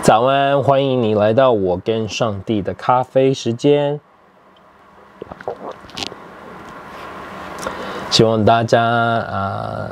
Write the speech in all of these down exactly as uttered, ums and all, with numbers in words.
早安，欢迎你来到我跟上帝的咖啡时间。希望大家啊、呃、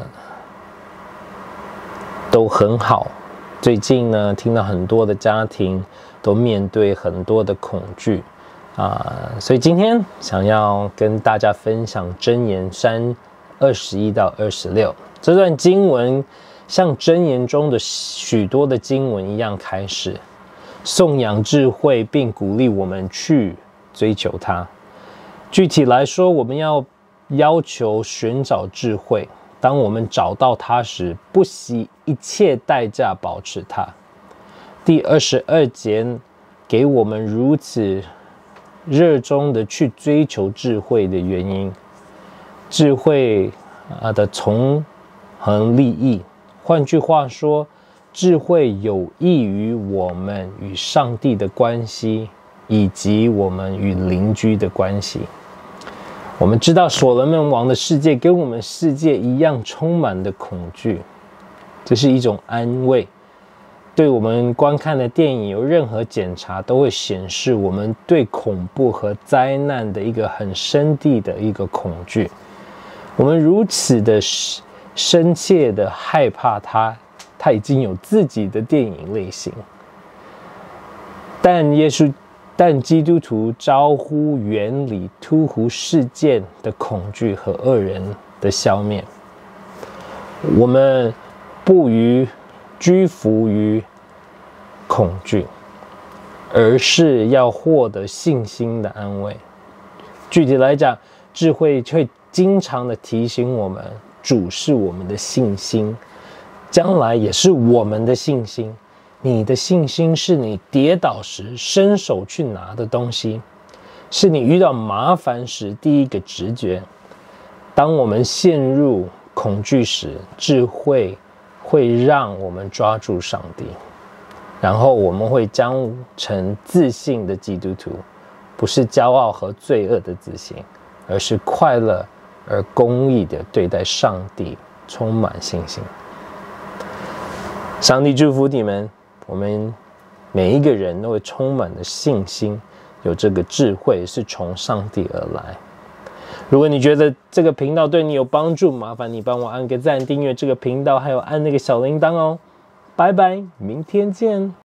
都很好。最近呢，听到很多的家庭都面对很多的恐惧啊、呃，所以今天想要跟大家分享箴言三二十一到二十六这段经文。像箴言中的许多的经文一样开始颂扬智慧，并鼓励我们去追求它。具体来说，我们要要求寻找智慧，当我们找到它时，不惜一切代价保持它。第二十二节给我们如此热衷的去追求智慧的原因，智慧的从恒利益。换句话说，智慧有益于我们与上帝的关系，以及我们与邻居的关系。我们知道所罗门王的世界跟我们世界一样充满了恐惧，这是一种安慰。对我们观看的电影有任何检查，都会显示我们对恐怖和灾难的一个很深地的一个恐惧。我们如此的深切的害怕它，它已经有自己的电影类型。但耶稣，但基督徒招呼远离突兀事件的恐惧和恶人的消灭。我们不于居服于恐惧，而是要获得信心的安慰。具体来讲，智慧会经常的提醒我们，主是我们的信心，将来也是我们的信心。你的信心是你跌倒时伸手去拿的东西，是你遇到麻烦时第一个直觉。当我们陷入恐惧时，智慧会让我们抓住上帝，然后我们会将成自信的基督徒，不是骄傲和罪恶的自信，而是快乐而公义的对待上帝，充满信心。上帝祝福你们，我们每一个人都会充满了信心，有这个智慧是从上帝而来。如果你觉得这个频道对你有帮助，麻烦你帮我按个赞，订阅这个频道，还有按那个小铃铛哦。拜拜，明天见。